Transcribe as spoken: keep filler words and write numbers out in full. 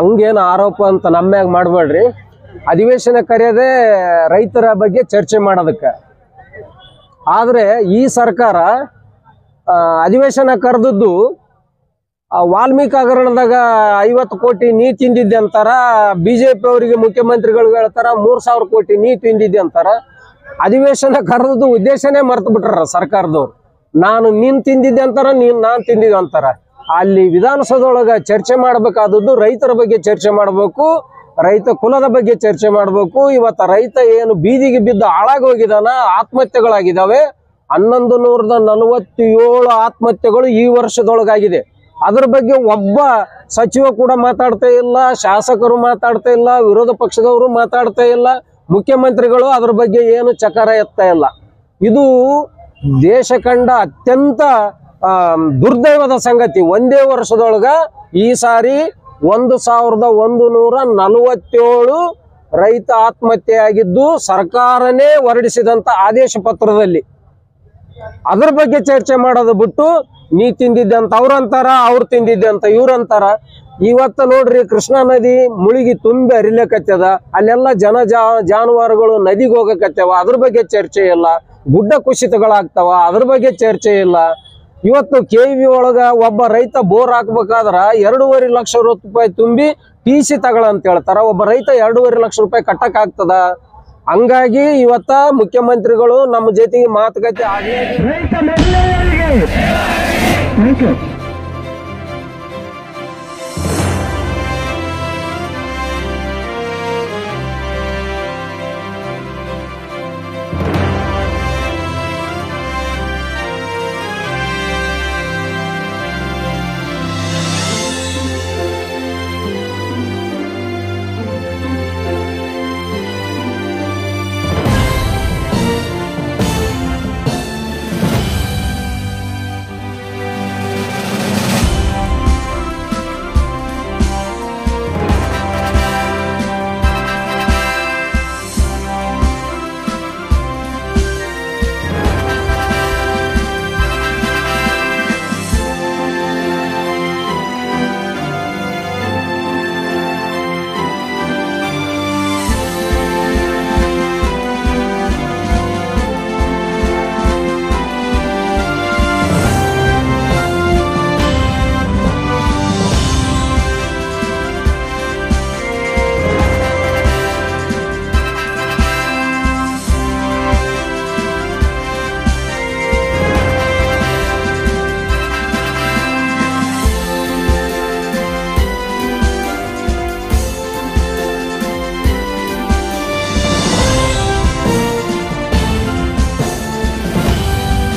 ಹಂಗೇನು ಆರೋಪ ಅಂತ ನಮ್ಮ್ಯಾಗ ಮಾಡಬೇಡ್ರಿ. ಅಧಿವೇಶನ ಕರೆಯದೆ ರೈತರ ಬಗ್ಗೆ ಚರ್ಚೆ ಮಾಡೋದಕ್ಕೆ. ಆದರೆ ಈ ಸರ್ಕಾರ ಅಧಿವೇಶನ ಕರೆದದ್ದು ವಾಲ್ಮೀಕಿ ಹಗರಣದಾಗ ಐವತ್ತು ಕೋಟಿ ನೀ ತಿಂದಿದ್ದೆ ಅಂತಾರ. ಬಿ ಜೆ ಪಿ ಅವರಿಗೆ ಮುಖ್ಯಮಂತ್ರಿಗಳು ಹೇಳ್ತಾರ ಮೂರು ಸಾವಿರ ಕೋಟಿ ನೀ ತಿಂದಿದ್ದೆ ಅಂತಾರ. ಅಧಿವೇಶನ ಕರೆದದ್ದು ಉದ್ದೇಶನೇ ಮರ್ತು ಬಿಟ್ರ ಸರ್ಕಾರದವ್ರು. ನಾನು ನೀನು ತಿಂದಿದ್ದೆ ಅಂತಾರ, ನೀನು ನಾನು ತಿಂದಿದ್ದೆ ಅಂತಾರ. ಅಲ್ಲಿ ವಿಧಾನಸೌಧದೊಳಗೆ ಚರ್ಚೆ ಮಾಡಬೇಕಾದದ್ದು ರೈತರ ಬಗ್ಗೆ ಚರ್ಚೆ ಮಾಡಬೇಕು, ರೈತ ಕುಲದ ಬಗ್ಗೆ ಚರ್ಚೆ ಮಾಡಬೇಕು. ಇವತ್ತು ರೈತ ಏನು ಬೀದಿಗೆ ಬಿದ್ದು ಹಾಳಾಗಿ ಹೋಗಿದಾನ, ಆತ್ಮಹತ್ಯೆಗಳಾಗಿದ್ದಾವೆ. ಹನ್ನೊಂದು ನೂರದ ನಲವತ್ತೇಳು ಆತ್ಮಹತ್ಯೆಗಳು ಈ ವರ್ಷದೊಳಗಾಗಿದೆ. ಅದ್ರ ಬಗ್ಗೆ ಒಬ್ಬ ಸಚಿವ ಕೂಡ ಮಾತಾಡ್ತಾ ಇಲ್ಲ, ಶಾಸಕರು ಮಾತಾಡ್ತಾ ಇಲ್ಲ, ವಿರೋಧ ಪಕ್ಷದವರು ಮಾತಾಡ್ತಾ ಇಲ್ಲ, ಮುಖ್ಯಮಂತ್ರಿಗಳು ಅದ್ರ ಬಗ್ಗೆ ಏನು ಚಕಾರ ಎತ್ತಾ ಇಲ್ಲ. ಇದು ದೇಶ ಕಂಡ ಅತ್ಯಂತ ದುರ್ದೈವದ ಸಂಗತಿ. ಒಂದೇ ವರ್ಷದೊಳಗ ಈ ಸಾರಿ ಒಂದು ಸಾವಿರದ ಒಂದು ನೂರ ನಲವತ್ತೇಳು ರೈತ ಆತ್ಮಹತ್ಯೆಯಾಗಿದ್ದು ಸರ್ಕಾರನೇ ಹೊರಡಿಸಿದಂತ ಆದೇಶ ಪತ್ರದಲ್ಲಿ. ಅದ್ರ ಬಗ್ಗೆ ಚರ್ಚೆ ಮಾಡೋದು ಬಿಟ್ಟು ನೀ ತಿಂದಿದ್ದೆ ಅಂತ ಅವ್ರಂತಾರ, ಅವ್ರು ತಿಂದಿದ್ದೆ ಅಂತ ಇವ್ರಂತಾರ. ಇವತ್ತು ನೋಡ್ರಿ ಕೃಷ್ಣಾ ನದಿ ಮುಳುಗಿ ತುಂಬಿ ಹರಿಲಿಕತ್ತದ. ಅಲ್ಲೆಲ್ಲ ಜನ ಜಾ ಜಾನುವಾರುಗಳು ನದಿಗೆ ಹೋಗಕತ್ತವ, ಅದ್ರ ಬಗ್ಗೆ ಚರ್ಚೆ ಇಲ್ಲ. ಗುಡ್ಡ ಕುಸಿತಗಳಾಗ್ತಾವ, ಅದ್ರ ಬಗ್ಗೆ ಚರ್ಚೆ ಇಲ್ಲ. ಇವತ್ತು ಕೆ ವಿ ಒಳಗ ಒಬ್ಬ ರೈತ ಬೋರ್ ಹಾಕ್ಬೇಕಾದ್ರ ಎರಡೂವರೆ ಲಕ್ಷ ರೂಪಾಯಿ ತುಂಬಿ ಟಿ ಸಿ ತಗೊಳ್ಳಂತ ಹೇಳ್ತಾರ. ಒಬ್ಬ ರೈತ ಎರಡೂವರೆ ಲಕ್ಷ ರೂಪಾಯಿ ಕಟ್ಟಕ್ ಆಗ್ತದ? ಹಂಗಾಗಿ ಇವತ್ತ ಮುಖ್ಯಮಂತ್ರಿಗಳು ನಮ್ಮ ಜೊತೆಗೆ ಮಾತುಕತೆ ಆಗಿ